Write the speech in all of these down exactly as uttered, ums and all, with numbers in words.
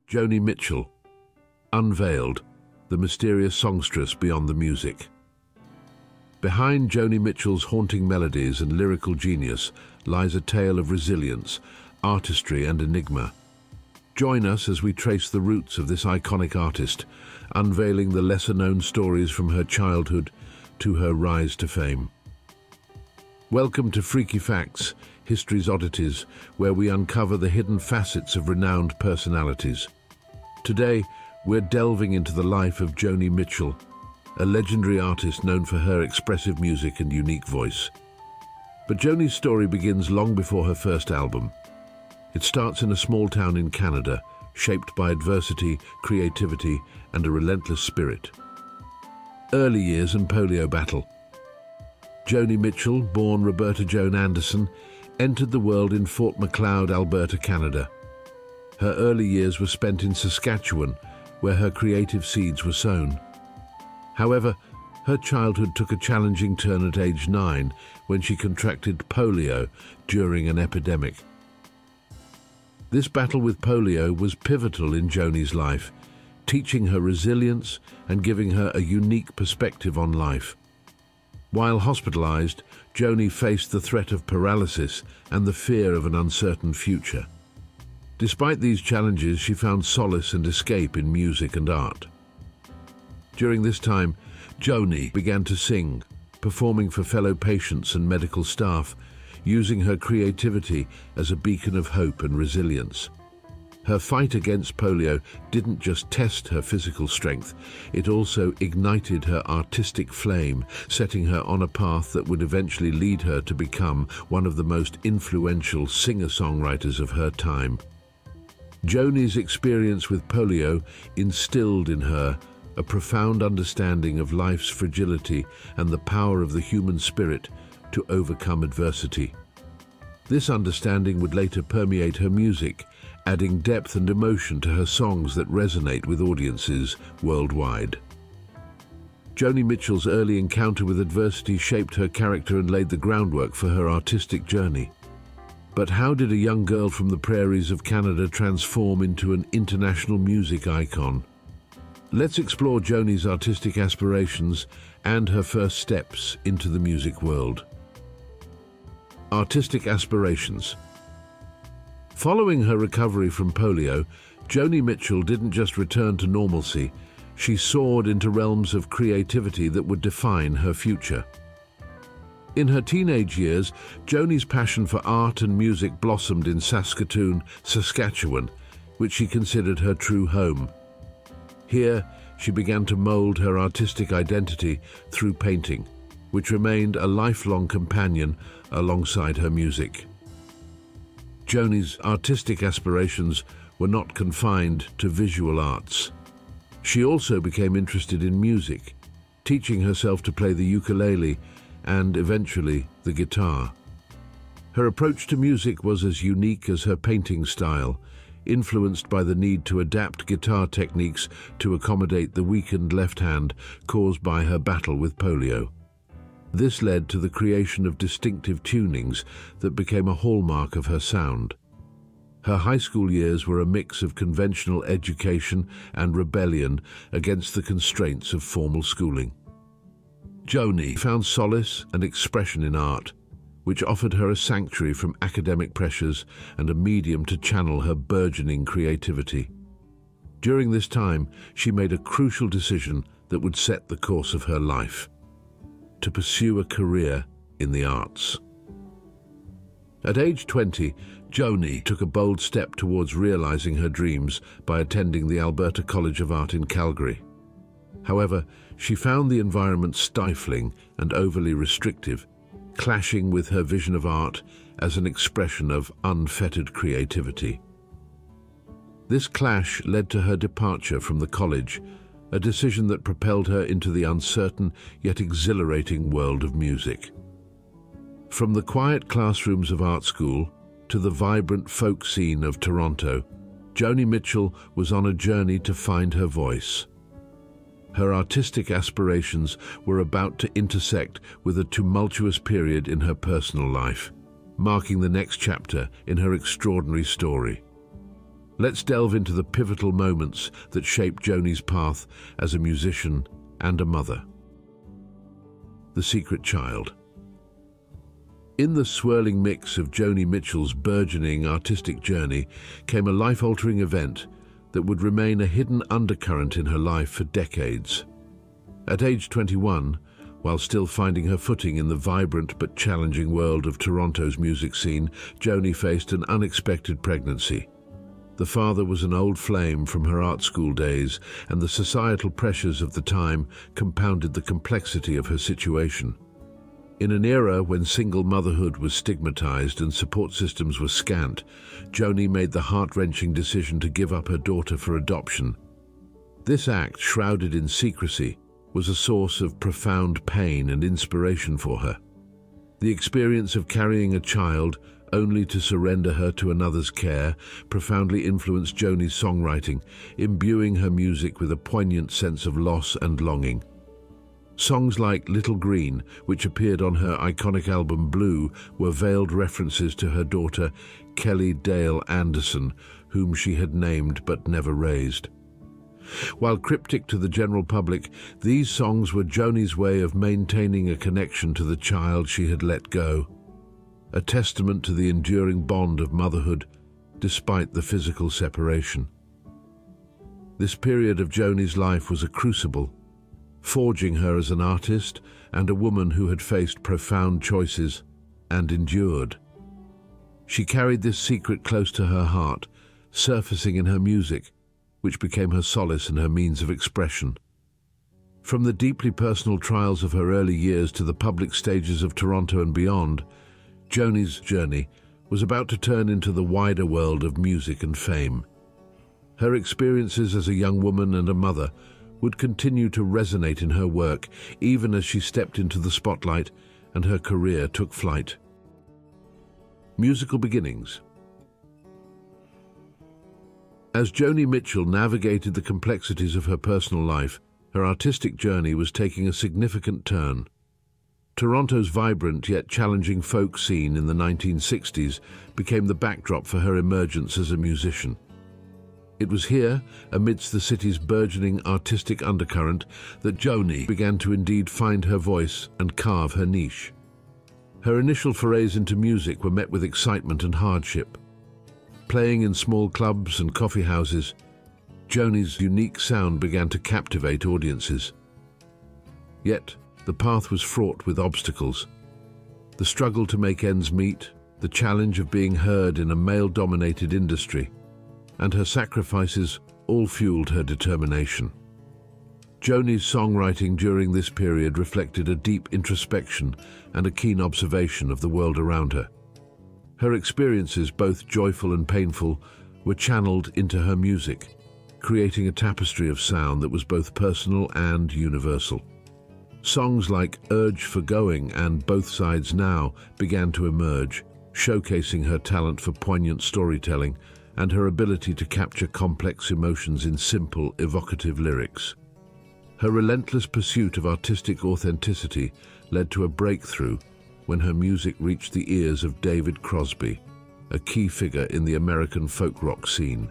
Joni Mitchell, Unveiled, the mysterious songstress beyond the music. Behind Joni Mitchell's haunting melodies and lyrical genius lies a tale of resilience, artistry and enigma. Join us as we trace the roots of this iconic artist, unveiling the lesser-known stories from her childhood to her rise to fame. Welcome to Freaky Facts, History's Oddities, where we uncover the hidden facets of renowned personalities. Today, we're delving into the life of Joni Mitchell, a legendary artist known for her expressive music and unique voice. But Joni's story begins long before her first album. It starts in a small town in Canada, shaped by adversity, creativity, and a relentless spirit. Early years and polio battle. Joni Mitchell, born Roberta Joan Anderson, entered the world in Fort Macleod, Alberta, Canada. Her early years were spent in Saskatchewan, where her creative seeds were sown. However, her childhood took a challenging turn at age nine when she contracted polio during an epidemic. This battle with polio was pivotal in Joni's life, teaching her resilience and giving her a unique perspective on life. While hospitalized, Joni faced the threat of paralysis and the fear of an uncertain future. Despite these challenges, she found solace and escape in music and art. During this time, Joni began to sing, performing for fellow patients and medical staff, using her creativity as a beacon of hope and resilience. Her fight against polio didn't just test her physical strength, it also ignited her artistic flame, setting her on a path that would eventually lead her to become one of the most influential singer-songwriters of her time. Joni's experience with polio instilled in her a profound understanding of life's fragility and the power of the human spirit to overcome adversity. This understanding would later permeate her music, adding depth and emotion to her songs that resonate with audiences worldwide. Joni Mitchell's early encounter with adversity shaped her character and laid the groundwork for her artistic journey. But how did a young girl from the prairies of Canada transform into an international music icon? Let's explore Joni's artistic aspirations and her first steps into the music world. Artistic aspirations. Following her recovery from polio, Joni Mitchell didn't just return to normalcy, she soared into realms of creativity that would define her future. In her teenage years, Joni's passion for art and music blossomed in Saskatoon, Saskatchewan, which she considered her true home. Here, she began to mold her artistic identity through painting, which remained a lifelong companion alongside her music. Joni's artistic aspirations were not confined to visual arts. She also became interested in music, teaching herself to play the ukulele and eventually the guitar. Her approach to music was as unique as her painting style, influenced by the need to adapt guitar techniques to accommodate the weakened left hand caused by her battle with polio. This led to the creation of distinctive tunings that became a hallmark of her sound. Her high school years were a mix of conventional education and rebellion against the constraints of formal schooling. Joni found solace and expression in art, which offered her a sanctuary from academic pressures and a medium to channel her burgeoning creativity. During this time, she made a crucial decision that would set the course of her life: to pursue a career in the arts. At age twenty, Joni took a bold step towards realizing her dreams by attending the Alberta College of Art in Calgary. However, she found the environment stifling and overly restrictive, clashing with her vision of art as an expression of unfettered creativity. This clash led to her departure from the college, a decision that propelled her into the uncertain yet exhilarating world of music. From the quiet classrooms of art school to the vibrant folk scene of Toronto, Joni Mitchell was on a journey to find her voice. Her artistic aspirations were about to intersect with a tumultuous period in her personal life, marking the next chapter in her extraordinary story. Let's delve into the pivotal moments that shaped Joni's path as a musician and a mother. The Secret Child. In the swirling mix of Joni Mitchell's burgeoning artistic journey came a life-altering event that would remain a hidden undercurrent in her life for decades. At age twenty-one, while still finding her footing in the vibrant but challenging world of Toronto's music scene, Joni faced an unexpected pregnancy. The father was an old flame from her art school days, and the societal pressures of the time compounded the complexity of her situation. In an era when single motherhood was stigmatized and support systems were scant, Joni made the heart-wrenching decision to give up her daughter for adoption. This act, shrouded in secrecy, was a source of profound pain and inspiration for her. The experience of carrying a child only to surrender her to another's care profoundly influenced Joni's songwriting, imbuing her music with a poignant sense of loss and longing. Songs like Little Green, which appeared on her iconic album Blue, were veiled references to her daughter, Kelly Dale Anderson, whom she had named but never raised. While cryptic to the general public, these songs were Joni's way of maintaining a connection to the child she had let go, a testament to the enduring bond of motherhood despite the physical separation. This period of Joni's life was a crucible, forging her as an artist and a woman who had faced profound choices and endured. She carried this secret close to her heart, surfacing in her music, which became her solace and her means of expression. From the deeply personal trials of her early years to the public stages of Toronto and beyond, Joni's journey was about to turn into the wider world of music and fame. Her experiences as a young woman and a mother would continue to resonate in her work, even as she stepped into the spotlight and her career took flight. Musical beginnings. As Joni Mitchell navigated the complexities of her personal life, her artistic journey was taking a significant turn. Toronto's vibrant yet challenging folk scene in the nineteen sixties became the backdrop for her emergence as a musician. It was here, amidst the city's burgeoning artistic undercurrent, that Joni began to indeed find her voice and carve her niche. Her initial forays into music were met with excitement and hardship. Playing in small clubs and coffee houses, Joni's unique sound began to captivate audiences. Yet, the path was fraught with obstacles. The struggle to make ends meet, the challenge of being heard in a male-dominated industry, and her sacrifices all fueled her determination. Joni's songwriting during this period reflected a deep introspection and a keen observation of the world around her. Her experiences, both joyful and painful, were channeled into her music, creating a tapestry of sound that was both personal and universal. Songs like Urge for Going and Both Sides Now began to emerge, showcasing her talent for poignant storytelling and her ability to capture complex emotions in simple, evocative lyrics. Her relentless pursuit of artistic authenticity led to a breakthrough when her music reached the ears of David Crosby, a key figure in the American folk rock scene.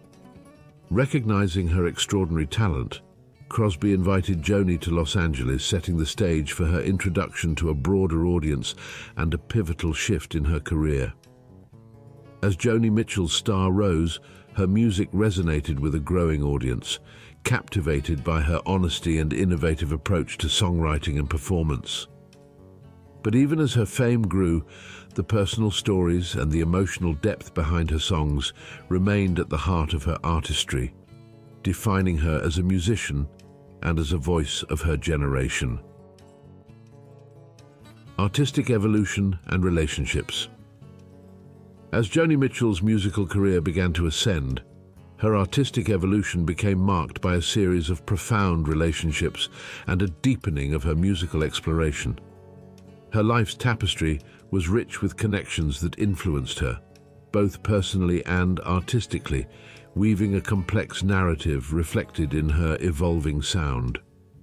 Recognizing her extraordinary talent, Crosby invited Joni to Los Angeles, setting the stage for her introduction to a broader audience and a pivotal shift in her career. As Joni Mitchell's star rose, her music resonated with a growing audience, captivated by her honesty and innovative approach to songwriting and performance. But even as her fame grew, the personal stories and the emotional depth behind her songs remained at the heart of her artistry, defining her as a musician and as a voice of her generation. Artistic evolution and relationships. As Joni Mitchell's musical career began to ascend, her artistic evolution became marked by a series of profound relationships and a deepening of her musical exploration. Her life's tapestry was rich with connections that influenced her, both personally and artistically, weaving a complex narrative reflected in her evolving sound.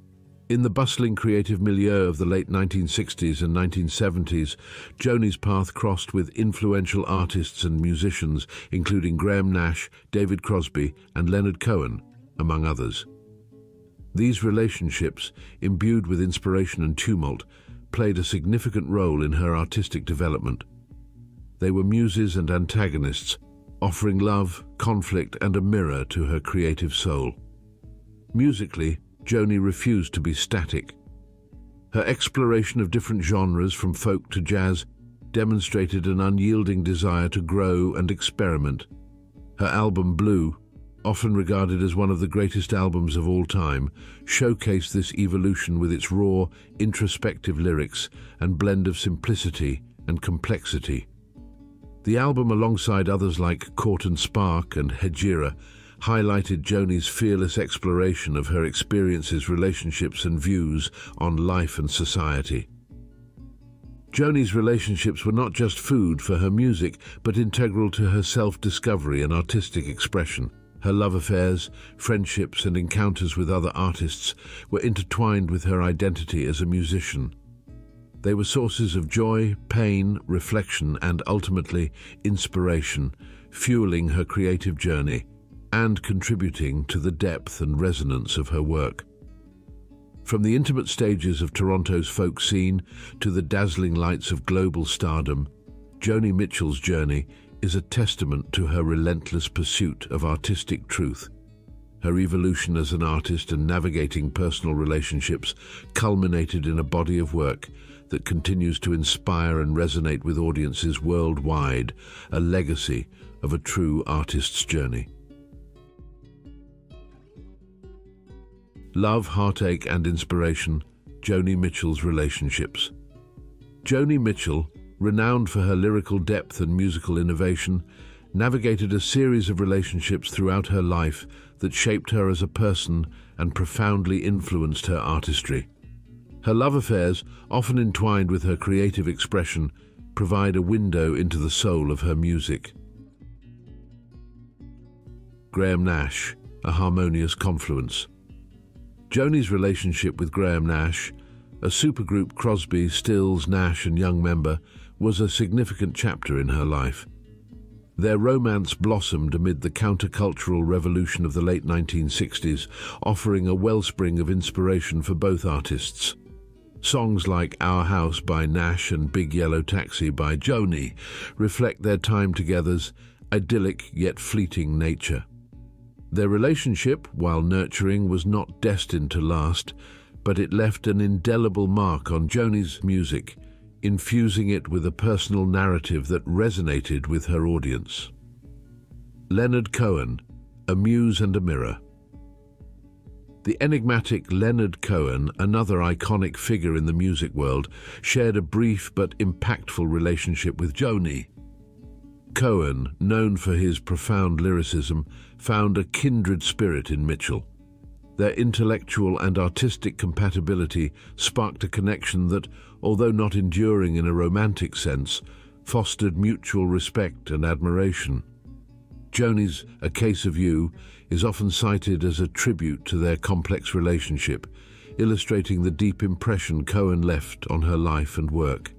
In the bustling creative milieu of the late nineteen sixties and nineteen seventies, Joni's path crossed with influential artists and musicians, including Graham Nash, David Crosby, and Leonard Cohen, among others. These relationships, imbued with inspiration and tumult, played a significant role in her artistic development. They were muses and antagonists, offering love, conflict, and a mirror to her creative soul. Musically, Joni refused to be static. Her exploration of different genres, from folk to jazz, demonstrated an unyielding desire to grow and experiment. Her album Blue, often regarded as one of the greatest albums of all time, showcased this evolution with its raw, introspective lyrics and blend of simplicity and complexity. The album, alongside others like Court and Spark and Hejira, highlighted Joni's fearless exploration of her experiences, relationships, and views on life and society. Joni's relationships were not just food for her music, but integral to her self-discovery and artistic expression. Her love affairs, friendships, and encounters with other artists were intertwined with her identity as a musician. They were sources of joy, pain, reflection, and ultimately inspiration, fueling her creative journey and contributing to the depth and resonance of her work. From the intimate stages of Toronto's folk scene to the dazzling lights of global stardom, Joni Mitchell's journey is a testament to her relentless pursuit of artistic truth. Her evolution as an artist and navigating personal relationships culminated in a body of work that continues to inspire and resonate with audiences worldwide, a legacy of a true artist's journey. Love, heartache, and inspiration, Joni Mitchell's relationships. Joni Mitchell, renowned for her lyrical depth and musical innovation, navigated a series of relationships throughout her life that shaped her as a person and profoundly influenced her artistry. Her love affairs, often entwined with her creative expression, provide a window into the soul of her music. Graham Nash, a harmonious confluence. Joni's relationship with Graham Nash, a supergroup Crosby, Stills, Nash and Young member, was a significant chapter in her life. Their romance blossomed amid the countercultural revolution of the late nineteen sixties, offering a wellspring of inspiration for both artists. Songs like Our House by Nash and Big Yellow Taxi by Joni reflect their time together's idyllic yet fleeting nature. Their relationship, while nurturing, was not destined to last, but it left an indelible mark on Joni's music, infusing it with a personal narrative that resonated with her audience. Leonard Cohen, a muse and a mirror. The enigmatic Leonard Cohen, another iconic figure in the music world, shared a brief but impactful relationship with Joni. Cohen, known for his profound lyricism, found a kindred spirit in Mitchell. Their intellectual and artistic compatibility sparked a connection that, although not enduring in a romantic sense, fostered mutual respect and admiration. Joni's A Case of You is often cited as a tribute to their complex relationship, illustrating the deep impression Cohen left on her life and work.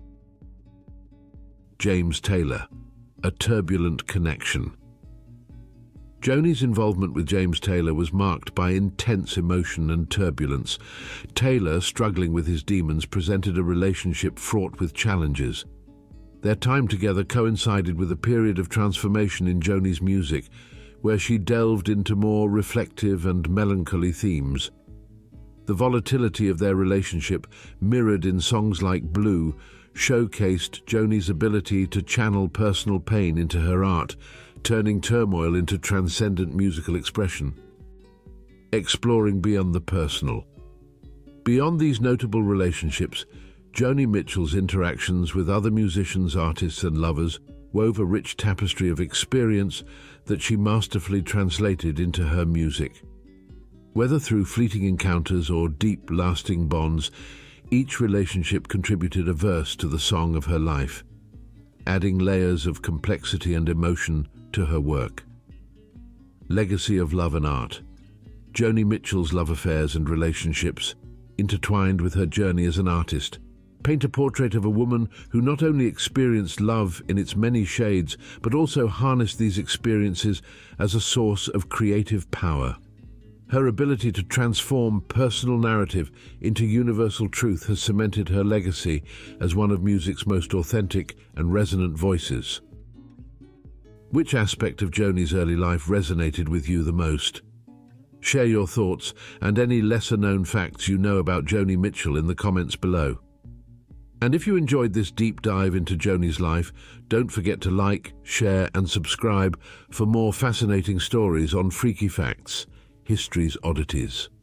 James Taylor, A Turbulent Connection. Joni's involvement with James Taylor was marked by intense emotion and turbulence. Taylor, struggling with his demons, presented a relationship fraught with challenges. Their time together coincided with a period of transformation in Joni's music, where she delved into more reflective and melancholy themes. The volatility of their relationship, mirrored in songs like Blue, showcased Joni's ability to channel personal pain into her art, turning turmoil into transcendent musical expression. Exploring beyond the personal. Beyond these notable relationships, Joni Mitchell's interactions with other musicians, artists and lovers wove a rich tapestry of experience that she masterfully translated into her music. Whether through fleeting encounters or deep, lasting bonds, each relationship contributed a verse to the song of her life, adding layers of complexity and emotion to her work. Legacy of love and art. Joni Mitchell's love affairs and relationships, intertwined with her journey as an artist. Paint a portrait of a woman who not only experienced love in its many shades, but also harnessed these experiences as a source of creative power. Her ability to transform personal narrative into universal truth has cemented her legacy as one of music's most authentic and resonant voices. Which aspect of Joni's early life resonated with you the most? Share your thoughts and any lesser-known facts you know about Joni Mitchell in the comments below. And if you enjoyed this deep dive into Joni's life, don't forget to like, share and subscribe for more fascinating stories on Freaky Facts, History's Oddities.